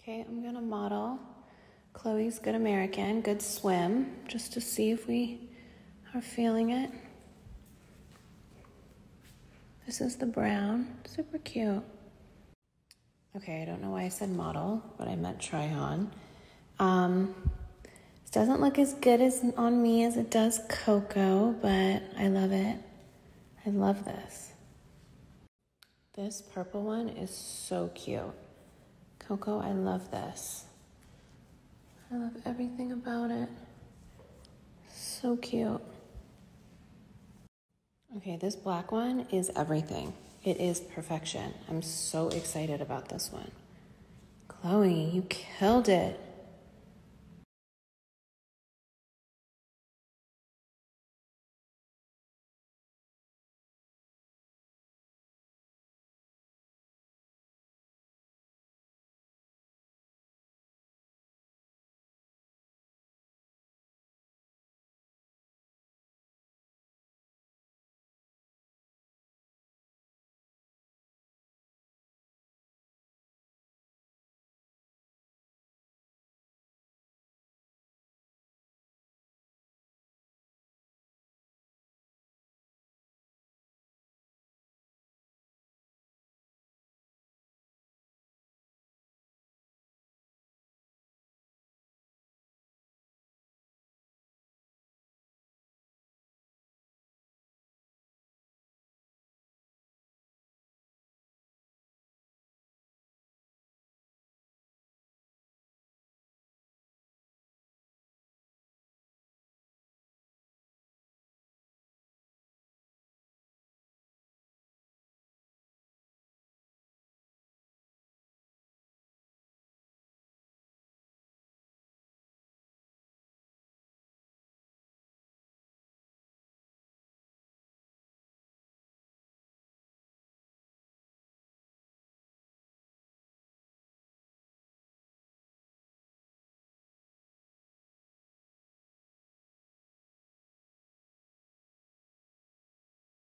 Okay, I'm gonna model Chloe's Good American, Good Swim, just to see if we are feeling it. This is the brown, super cute. Okay, I don't know why I said model, but I meant try on. This doesn't look as good on me as it does Coco, but I love it. I love this. This purple one is so cute. Coco, I love this. I love everything about it. So cute. Okay, this black one is everything. It is perfection. I'm so excited about this one. Chloe, you killed it.